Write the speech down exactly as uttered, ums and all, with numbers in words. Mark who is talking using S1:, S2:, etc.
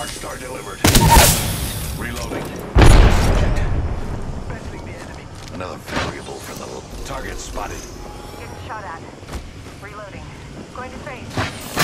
S1: Darkstar delivered. Reloading.
S2: Battling the enemy.
S1: Another variable for the little target spotted.
S3: Getting shot at. Reloading. Going to face.